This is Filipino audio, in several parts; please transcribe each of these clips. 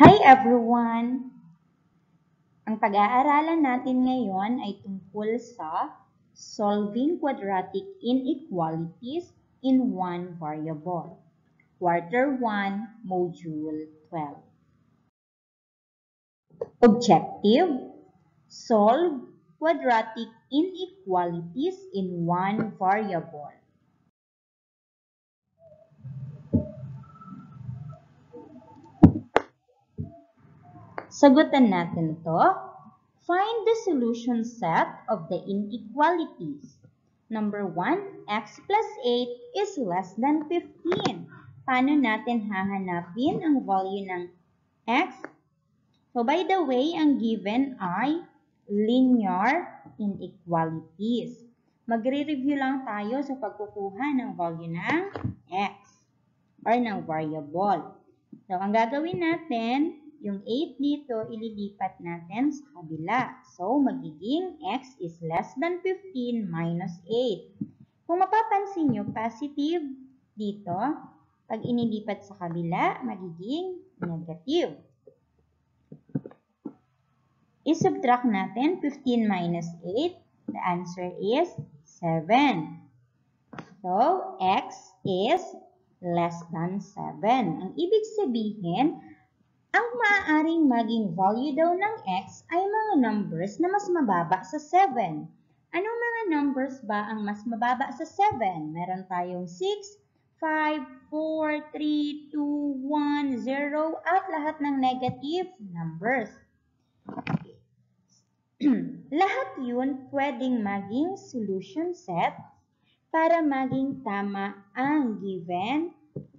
Hi everyone! Ang pag-aaralan natin ngayon ay tungkol sa solving quadratic inequalities in one variable. Quarter 1, Module 12. Objective: solve quadratic inequalities in one variable. Sagutan natin to. Find the solution set of the inequalities. Number 1, x plus 8 is less than 15. Paano natin hahanapin ang value ng x? So, by the way, ang given ay linear inequalities. Magre-review lang tayo sa pagkukuha ng value ng x or ng variable. So, ang gagawin natin, yung 8 dito, ililipat natin sa kabila. So, magiging x is less than 15 minus 8. Kung mapapansin nyo, positive dito. Pag inilipat sa kabila, magiging negative. I-subtract natin 15 minus 8. The answer is 7. So, x is less than 7. Ang ibig sabihin, ang maaaring maging value daw ng x ay mga numbers na mas mababa sa 7. Anong mga numbers ba ang mas mababa sa 7? Meron tayong 6, 5, 4, 3, 2, 1, 0, at lahat ng negative numbers. Lahat yun pwedeng maging solution set para maging tama ang given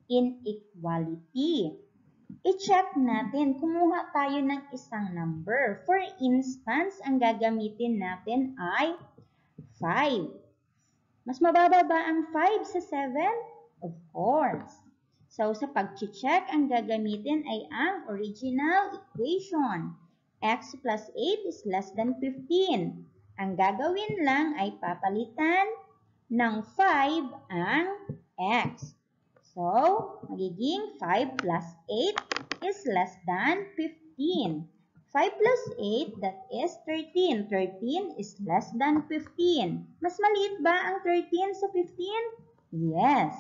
inequality. I-check natin, kumuha tayo ng isang number. For instance, ang gagamitin natin ay 5. Mas mababa ba ang 5 sa 7? Of course. So, sa pag-check, ang gagamitin ay ang original equation. X plus 8 is less than 15. Ang gagawin lang ay papalitan ng 5 ang x. So, magiging 5 plus 8 is less than 15. 5 plus 8, that is 13. 13 is less than 15. Mas maliit ba ang 13 sa 15? Yes.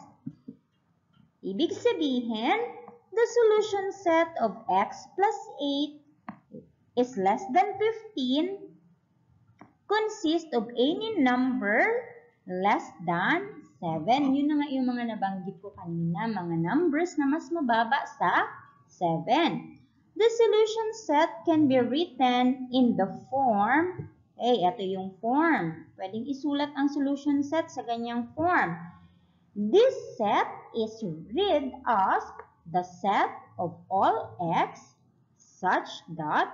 Ibig sabihin, the solution set of x plus 8 is less than 15 consists of any number less than 7. Yun na nga yung mga nabanggit ko kanina, mga numbers na mas mababa sa 7. The solution set can be written in the form, ito yung form. Pwedeng isulat ang solution set sa ganyang form. This set is read as the set of all x such that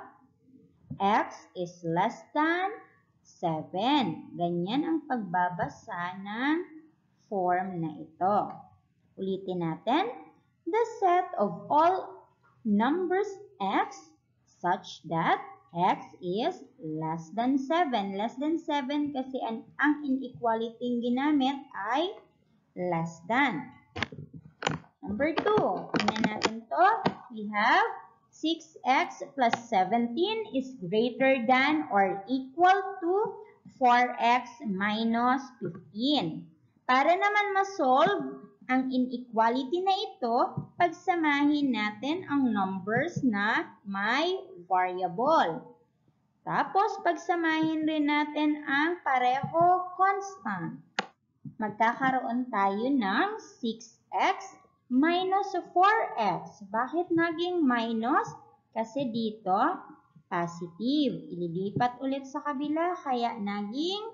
x is less than 7. Ganyan ang pagbabasa ng form na ito. Ulitin natin. The set of all numbers x such that x is less than 7. Less than 7 kasi ang inequality ginamit ay less than. Number 2. Tingnan natin to. We have 6x plus 17 is greater than or equal to 4x minus 15. Para naman ma-solve ang inequality na ito, pagsamahin natin ang numbers na may variable. Tapos, pagsamahin rin natin ang pareho constant. Magkakaroon tayo ng 6x minus 4x. Bakit naging minus? Kasi dito, positive. Ililipat ulit sa kabila, kaya naging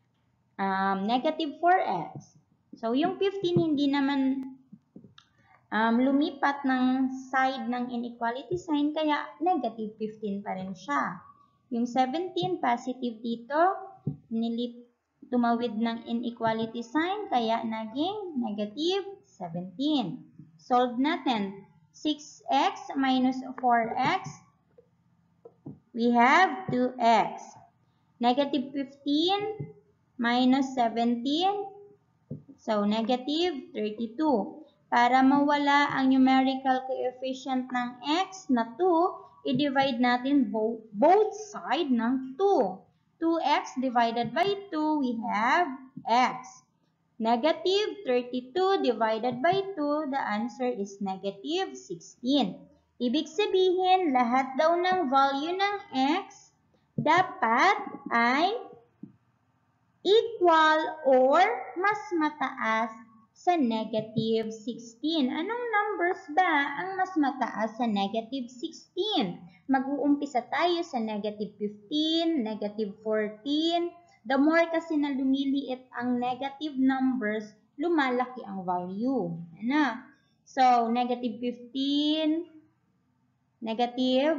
negative 4x. So, yung 15 hindi naman lumipat ng side ng inequality sign, kaya negative 15 pa rin siya. Yung 17, positive dito, tumawid ng inequality sign, kaya naging negative 17. Solve natin. 6x minus 4x, we have 2x. Negative 15 minus 17, so negative 32. Para mawala ang numerical coefficient ng x na 2, i-divide natin both side ng 2. 2x divided by 2, we have x. Negative 32 divided by 2, the answer is negative 16. Ibig sabihin, lahat daw ng value ng x dapat ay equal or mas mataas sa negative 16. Anong numbers ba ang mas mataas sa negative 16? Mag-uumpisa tayo sa negative 15, negative 14. The more kasi na lumiliit ang negative numbers, lumalaki ang value. Ano? So, negative 15, negative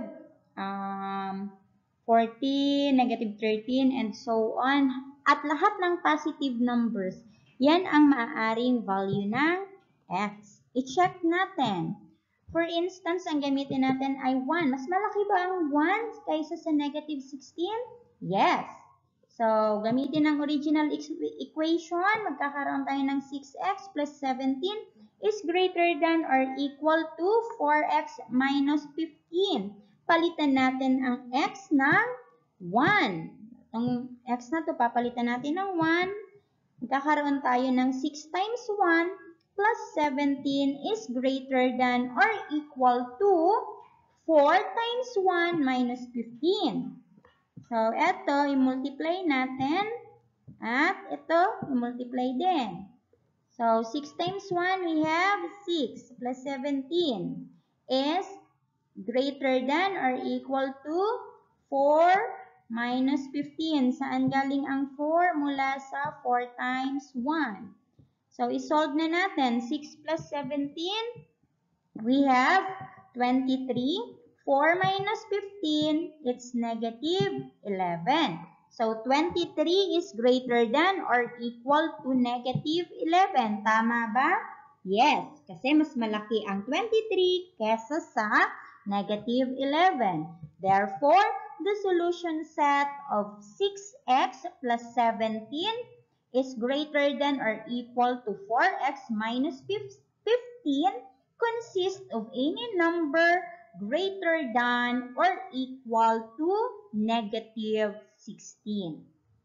14, negative 13, and so on. At lahat ng positive numbers, yan ang maaaring value ng x. I-check natin. For instance, ang gamitin natin ay 1. Mas malaki ba ang 1 kaysa sa negative 16? Yes. So, gamitin ang original equation. Magkakaroon tayo ng 6x plus 17 is greater than or equal to 4x minus 15. Palitan natin ang x ng 1. Ang x na to, papalitan natin ng 1. Magkakaroon tayo ng 6 times 1 plus 17 is greater than or equal to 4 times 1 minus 15. So, ito, i-multiply natin. At ito, i-multiply din. So, 6 times 1, we have 6 plus 17 is greater than or equal to 4 minus 15. Saan galing ang 4? Mula sa 4 times 1. So, isolve na natin. 6 plus 17, we have 23. 4 minus 15, it's negative 11. So, 23 is greater than or equal to negative 11. Tama ba? Yes, kasi mas malaki ang 23 kesa sa negative 11. Therefore, the solution set of 6x plus 17 is greater than or equal to 4x minus 15 consists of any number greater than or equal to negative 16.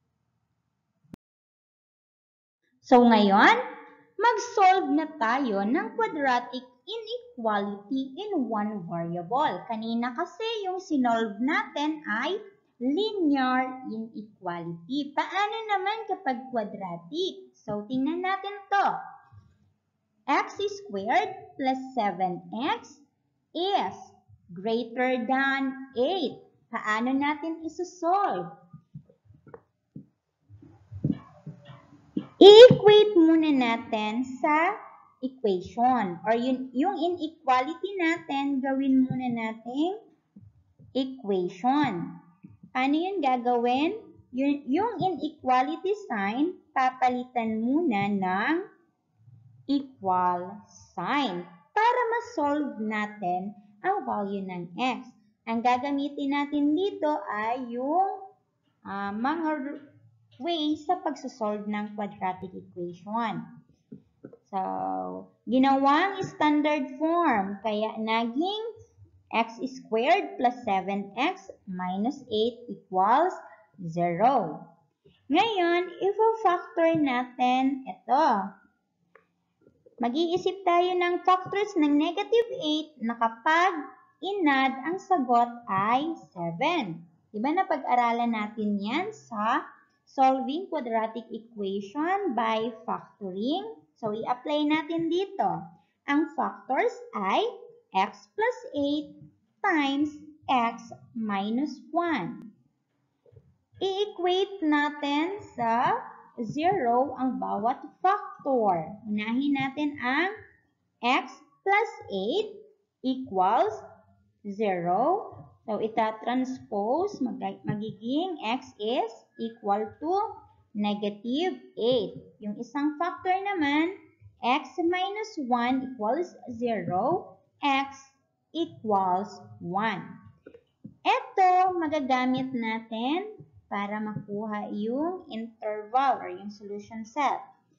So ngayon, mag-solve na tayo ng quadratic inequality in one variable. Kanina kasi yung sinolve natin ay linear inequality. Paano naman kapag quadratic? So tingnan natin to. X squared plus 7x is greater than 8. Paano natin isosolve? I-equate muna natin sa equation. Or yung inequality natin, gawin muna nating equation. Paano yun gagawin? Yung inequality sign, papalitan muna ng equal sign para ma-solve natin ang value ng x. Ang gagamitin natin dito ay yung mga ways sa pagsosolve ng quadratic equation. So, ginawang standard form, kaya naging x squared plus 7x minus 8 equals 0. Ngayon, i-factor natin ito. Mag-iisip tayo ng factors ng negative 8 na kapag inad ang sagot ay 7. Diba napag-aralan natin yan sa solving quadratic equation by factoring? So, i-apply natin dito. Ang factors ay x plus 8 times x minus 1. I-equate natin sa 0 ang bawat factor. Unahin natin ang x plus 8 equals 0. So, ita-transpose, magiging x is equal to negative 8. Yung isang factor naman, x minus 1 equals 0, x equals 1. Ito, magagamit natin para makuha yung interval or yung solution set.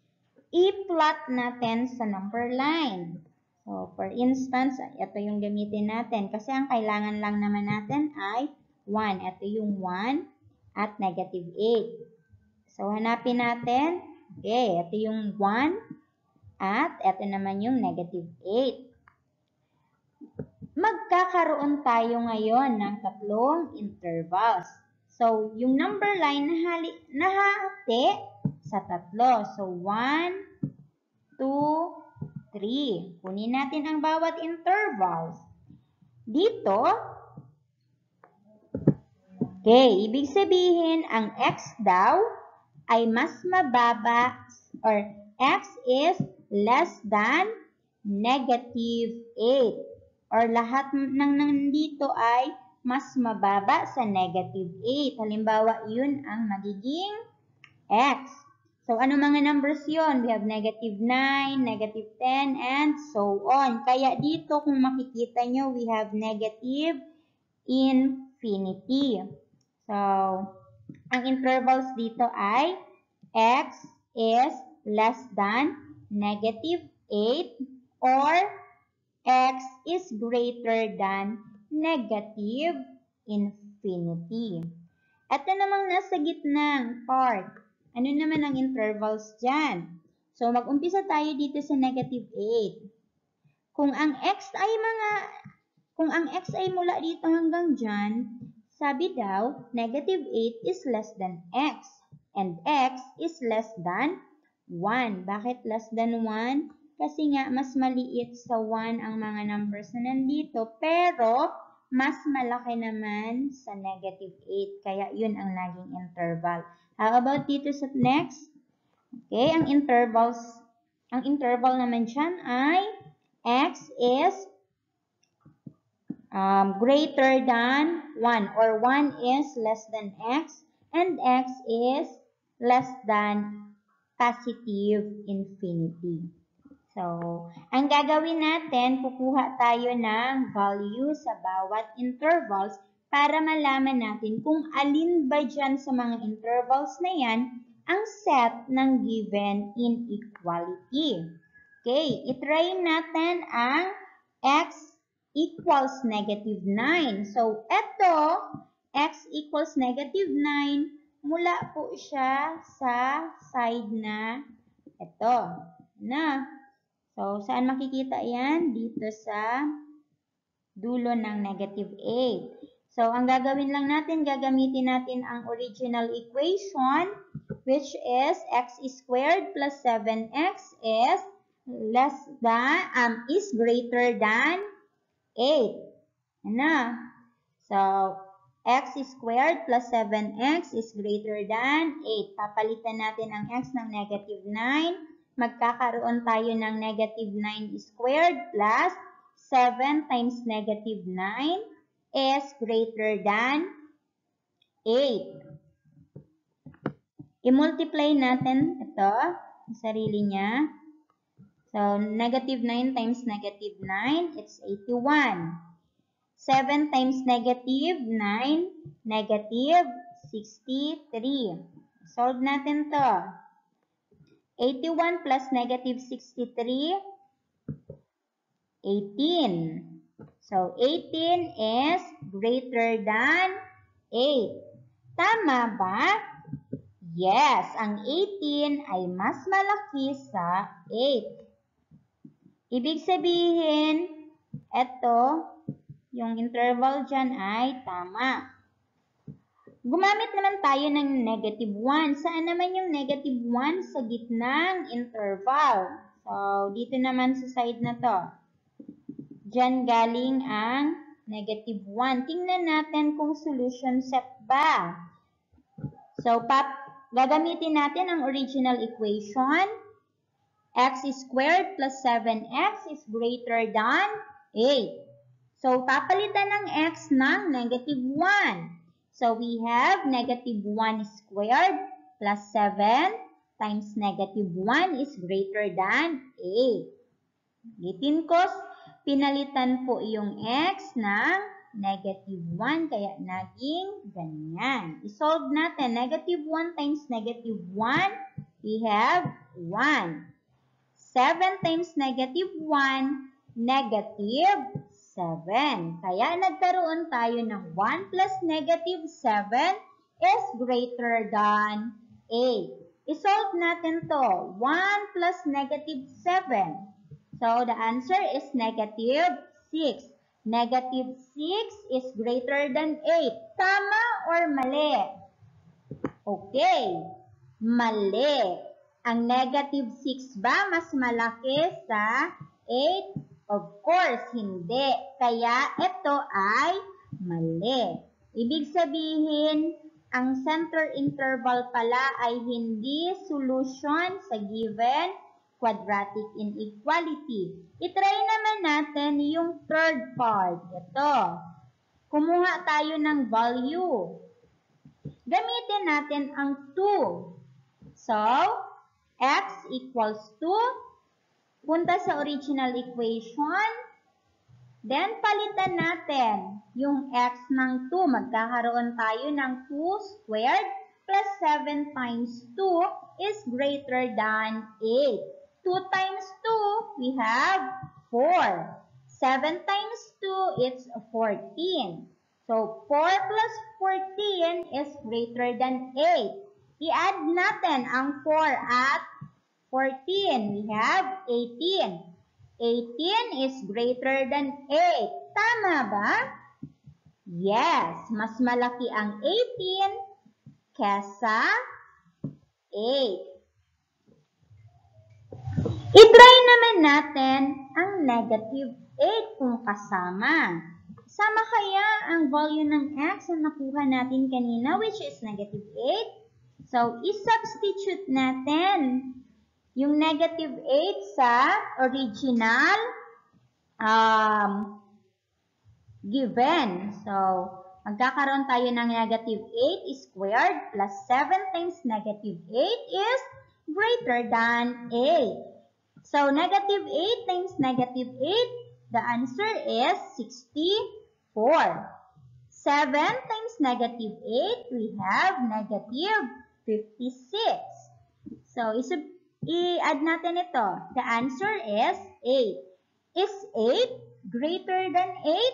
i-plot natin sa number line. So, for instance, ito yung gamitin natin. Kasi ang kailangan lang naman natin ay 1. Ito yung 1 at negative 8. So, hanapin natin. Okay, ito yung 1 at ito naman yung negative 8. Magkakaroon tayo ngayon ng tatlong intervals. So, yung number line nahati sa tatlo. So, 1, 2, 3. Kunin natin ang bawat intervals. Dito, okay, ibig sabihin, ang x daw ay mas mababa or x is less than negative 8. Or lahat ng nandito ay mas mababa sa negative 8. Halimbawa, yun ang magiging x. So, ano mga numbers yun? We have negative 9, negative 10, and so on. Kaya dito, kung makikita nyo, we have negative infinity. So, ang intervals dito ay x is less than negative 8 or x is greater than negative infinity. Ito namang nasa gitnang part. Ano naman ang intervals dyan? So, mag-umpisa tayo dito sa negative 8. Kung ang x ay mula dito hanggang dyan, sabi daw, negative 8 is less than x. And x is less than 1. Bakit less than 1? Kasi nga, mas maliit sa 1 ang mga numbers na nandito, pero mas malaki naman sa negative 8. Kaya yun ang naging interval. How about dito sa next? Okay, ang interval naman dyan ay x is greater than 1 or 1 is less than x and x is less than positive infinity. So, ang gagawin natin, kukuha tayo ng value sa bawat intervals para malaman natin kung alin ba dyan sa mga intervals na yan ang set ng given inequality. Okay, itry natin ang x equals negative 9. So, eto, x equals negative 9, mula po siya sa side na ito. So, saan makikita yan? Dito sa dulo ng negative 8. So, ang gagawin lang natin, gagamitin natin ang original equation, which is x squared plus 7x is greater than 8. So, x squared plus 7x is greater than 8. Papalitan natin ang x ng negative 9. Magkakaroon tayo ng negative 9 squared plus 7 times negative 9 is greater than 8. I-multiply natin ito, sarili niya. So, negative 9 times negative 9, it's 81. 7 times negative 9, negative 63. Solve natin to. 81 plus negative 63, 18. So, 18 is greater than 8. Tama ba? Yes, ang 18 ay mas malaki sa 8. Ibig sabihin, ito, yung interval dyan ay tama. Gumamit naman tayo ng negative 1. Saan naman yung negative 1? Sa gitnang interval. So, dito naman sa side na to. Diyan galing ang negative 1. Tingnan natin kung solution set ba. So, gagamitin natin ang original equation. X squared plus 7x is greater than 8. So, papalitan ng x ng negative 1. So, we have negative 1 squared plus 7 times negative 1 is greater than 8. Ulitin ko, pinalitan po yung x ng negative 1, kaya naging ganyan. I-solve natin. Negative 1 times negative 1, we have 1. 7 times negative 1, negative 7. Kaya nagkaroon tayo ng 1 plus negative 7 is greater than 8. I-solve natin to. 1 plus negative 7. So, the answer is negative 6. Negative 6 is greater than 8. Tama or mali? Okay. Mali. Ang negative 6 ba mas malaki sa 8? Of course, hindi. Kaya ito ay mali. Ibig sabihin, ang center interval pala ay hindi solution sa given quadratic inequality. I-try naman natin yung third part. Ito. Kumuha tayo ng value. Gamitin natin ang 2. So, x equals 2. Punta sa original equation. Then, palitan natin yung x ng 2. Magkakaroon tayo ng 2 squared plus 7 times 2 is greater than 8. 2 times 2, we have 4. 7 times 2, it's 14. So, 4 plus 14 is greater than 8. I-add natin ang 4 at 14. We have 18. 18 is greater than 8. Tama ba? Yes. Mas malaki ang 18 kesa 8. I-try naman natin ang negative 8 kung kasama. Sama kaya ang value ng x na nakuha natin kanina, which is negative 8? So, i-substitute natin yung negative 8 sa original given. So, magkakaroon tayo ng negative 8 squared plus 7 times negative 8 is greater than 8. So, negative 8 times negative 8, the answer is 64. 7 times negative 8, we have negative 56. So, i-add natin ito. The answer is 8. Is 8 greater than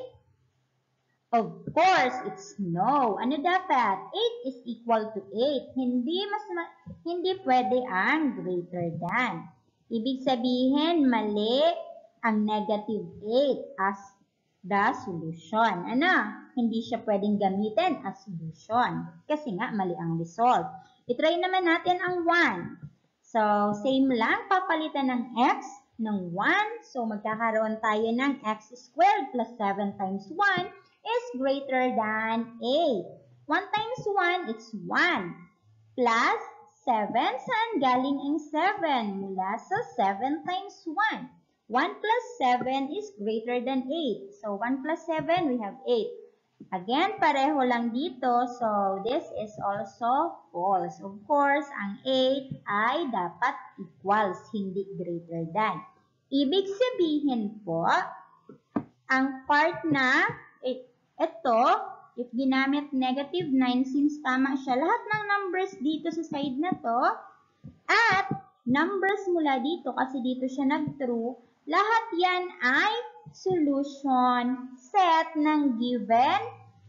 8? Of course, it's no. Ano dapat? 8 is equal to 8. Hindi pwede ang greater than. Ibig sabihin, mali ang negative 8 as the solution. Ano? Hindi siya pwedeng gamitin as solution. Kasi nga, mali ang result. I-try naman natin ang 1. So, same lang. Papalitan ng x ng 1. So, magkakaroon tayo ng x squared plus 7 times 1 is greater than 8. 1 times 1, it's 1. Plus 7, saan galing ang 7? Mula sa 7 times 1. 1 plus 7 is greater than 8. So, 1 plus 7, we have 8. Again, pareho lang dito. So, this is also false. Of course, ang 8 ay dapat equals, hindi greater than. Ibig sabihin po, ang part na ito, if ginamit negative 9, since tama siya, lahat ng numbers dito sa side na to, at numbers mula dito, kasi dito siya nag-true, lahat yan ay solution set ng given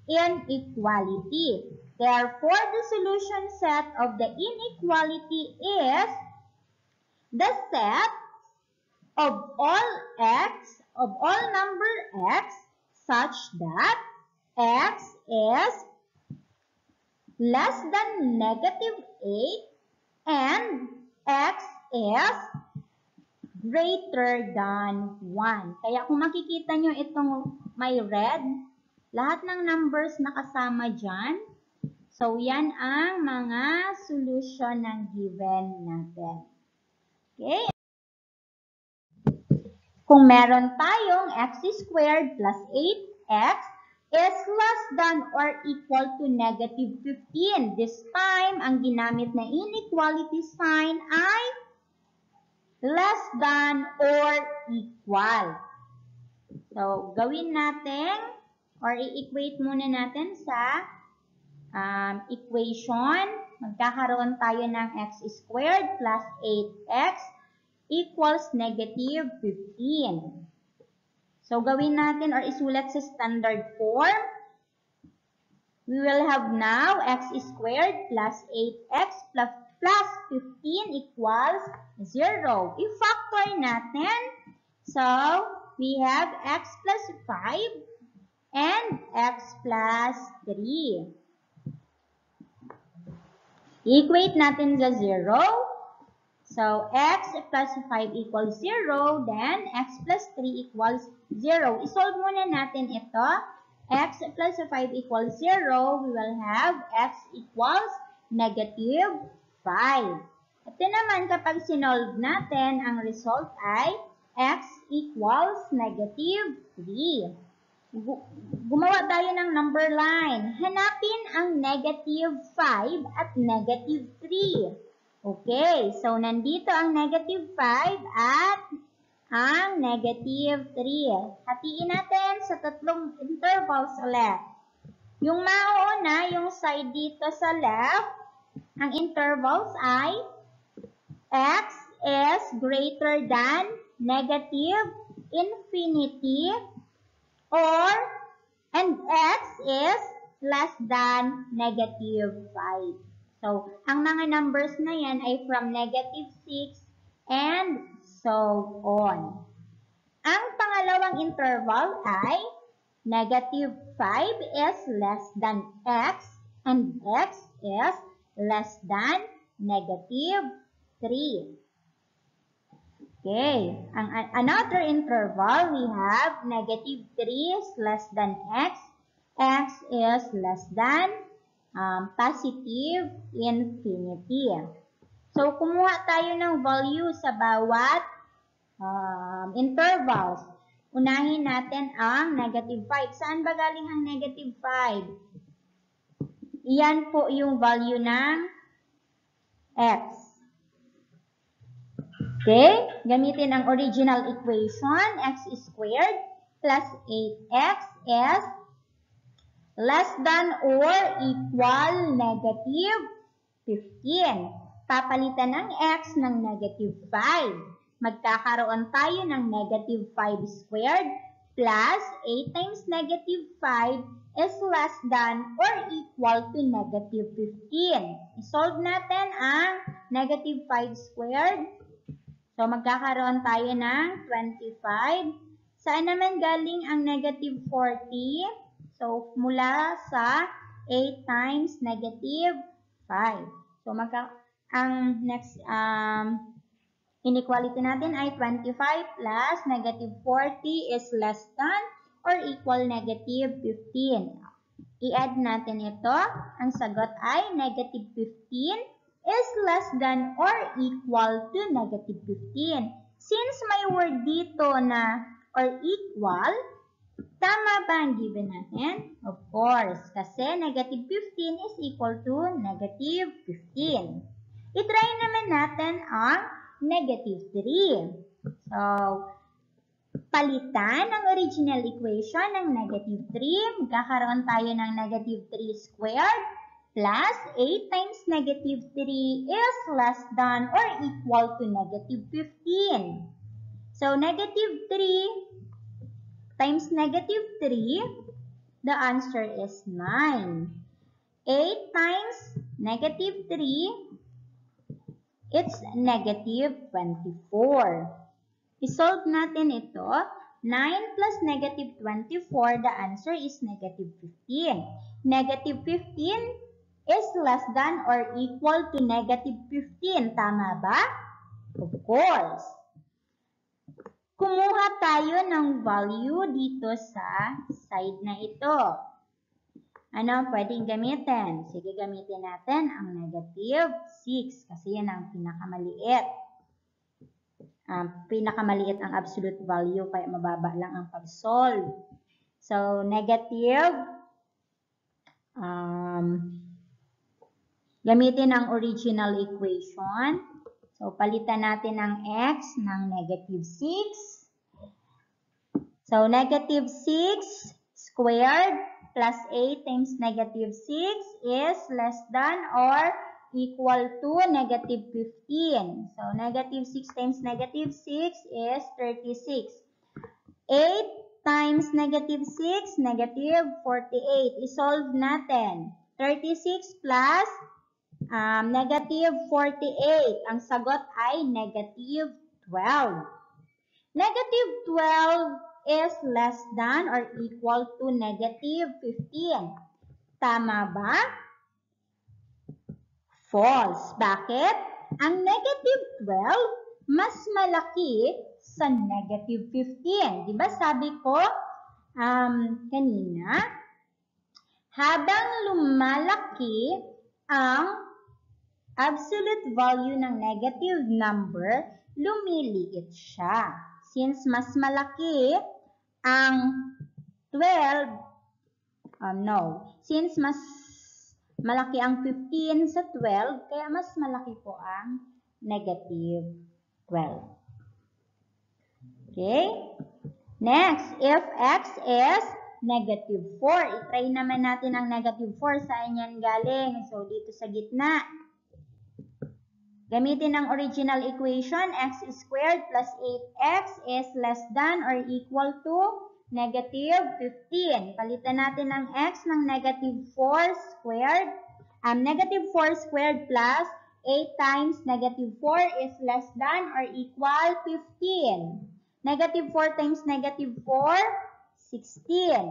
inequality. Therefore, the solution set of the inequality is the set of all number x such that x is less than negative 8 and x is greater than 1. Kaya kung makikita nyo itong may red, lahat ng numbers nakasama dyan. So, yan ang mga solution ng given natin. Okay? Kung meron tayong x squared plus 8x is less than or equal to negative 15. This time, ang ginamit na inequality sign ay less than or equal. So, gawin natin or i-equate muna natin sa equation. Magkakaroon tayo ng x squared plus 8x equals negative 15. So, gawin natin or isulat sa standard form. We will have now x squared plus 8x plus 15 equals 0. I-factor natin. So, we have x plus 5 and x plus 3. Equate natin sa 0. So, x plus 5 equals 0, then x plus 3 equals 0. Isolve muna natin ito. X plus 5 equals 0, we will have x equals negative 5. Ito naman, kapag sinolve natin, ang result ay x equals negative 3. Gumawa tayo ng number line. Hanapin ang negative 5 at negative 3. Okay, so nandito ang negative 5 at ang negative 3. Hatiin natin sa tatlong intervals ulit. Yung mauna, yung side dito sa left, ang intervals ay x is greater than negative infinity and x is less than negative 5. So, ang mga numbers na yan ay from negative 6 and so on. Ang pangalawang interval ay negative 5 is less than x and x is less than negative 3. Okay, another interval, we have negative 3 is less than x is less than positive infinity. So, kumuha tayo ng value sa bawat intervals. Unahin natin ang negative 5. Saan ba galing ang negative 5? Iyan po yung value ng x. Okay? Gamitin ang original equation. X squared plus 8x is less than or equal negative 15. Papalitan ng x ng negative 5. Magkakaroon tayo ng negative 5 squared plus 8 times negative 5 is less than or equal to negative 15. I-solve natin ang negative 5 squared. So, magkakaroon tayo ng 25. Saan naman galing ang negative 40? So, mula sa 8 times negative 5. So, ang next inequality natin ay 25 plus negative 40 is less than or equal negative 15. I-add natin ito. Ang sagot ay negative 15 is less than or equal to negative 15. Since may word dito na or equal, tama ba ang given natin? Of course, kasi negative 15 is equal to negative 15. I-try naman natin ang negative 3. So, palitan ang original equation ng negative 3. Magkakaroon tayo ng negative 3 squared plus 8 times negative 3 is less than or equal to negative 15. So, negative 3 times negative 3, the answer is 9. 8 times negative 3, it's negative 24. I-solve natin ito. 9 plus negative 24, the answer is negative 15. Negative 15 is less than or equal to negative 15. Tama ba? Of course. Kumuha tayo ng value dito sa side na ito. Ano pwedeng gamitin? Sige, gamitin natin ang negative 6 kasi yan ang pinakamaliit. Pinakamaliit ang absolute value kaya mababa lang ang pag-solve. So, negative, gamitin ang original equation. So, palitan natin ang x ng negative 6. So, negative 6 squared plus 8 times negative 6 is less than or equal to negative 15. So, negative 6 times negative 6 is 36. 8 times negative 6, negative 48. I-solve natin. 36 plus negative 48. Ang sagot ay negative 12. Negative 12 is less than or equal to negative 15. Tama ba? False. Bakit? Ang negative 12 mas malaki sa negative 15. Diba sabi ko kanina, habang lumalaki ang absolute value ng negative number, lumiliit siya. Since mas malaki ang 12, since mas malaki ang 15 sa 12, kaya mas malaki po ang negative 12. Okay? Next, if x is negative 4, i-try naman natin ang negative 4. Saan yan galing? So, dito sa gitna. Gamitin ang original equation, x squared plus 8x is less than or equal to negative 15. Palitan natin ang x ng negative 4 squared. Negative 4 squared plus 8 times negative 4 is less than or equal 15. Negative 4 times negative 4, 16.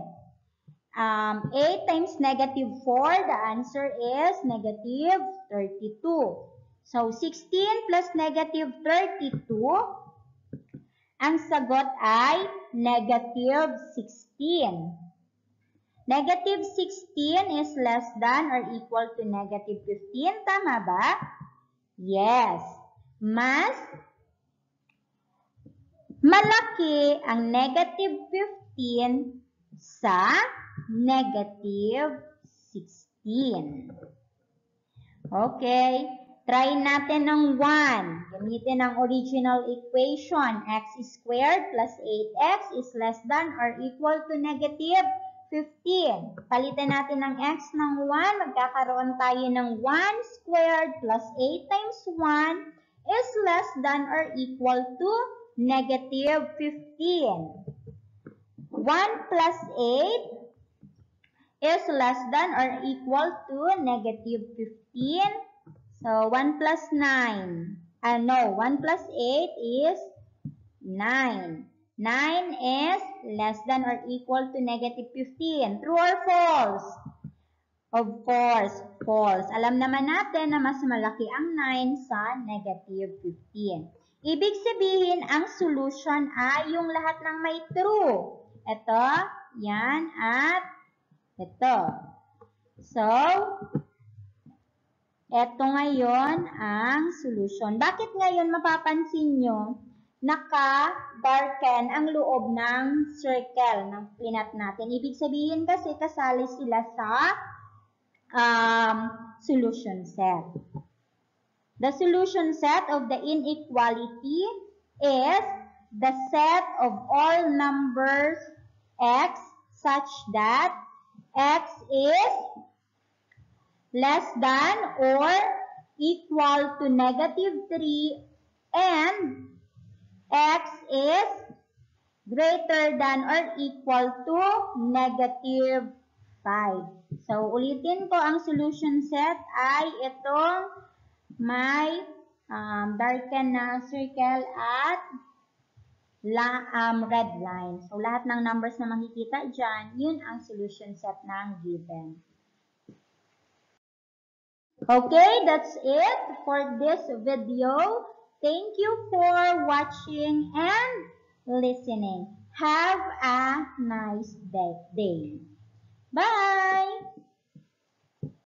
8 times negative 4, the answer is negative 32. So, 16 plus negative 32, ang sagot ay negative 16. Negative 16 is less than or equal to negative 15. Tama ba? Yes. Mas malaki ang negative 15 sa negative 16. Okay. Try natin ng 1. Gamitin ang original equation. X squared plus 8x is less than or equal to negative 15. Palitan natin ng x ng 1. Magkakaroon tayo ng 1 squared plus 8 times 1 is less than or equal to negative 15. 1 plus 8 is less than or equal to negative 15. So, 1 plus 9. 1 plus 8 is 9. 9 is less than or equal to negative 15. True or false? Of course, false. Alam naman natin na mas malaki ang 9 sa negative 15. Ibig sabihin, ang solution ay yung lahat ng may true. Ito, yan, at ito. So, ito ngayon ang solution. Bakit ngayon mapapansin nyo, naka-darken ang loob ng circle ng pinat natin? Ibig sabihin kasi kasali sila sa solution set. The solution set of the inequality is the set of all numbers x such that x is less than or equal to negative 3 and x is greater than or equal to negative 5. So, ulitin ko, ang solution set ay itong may darken na circle at red line. So, lahat ng numbers na makikita dyan, yun ang solution set ng given. Okay, that's it for this video. Thank you for watching and listening. Have a nice day. Bye!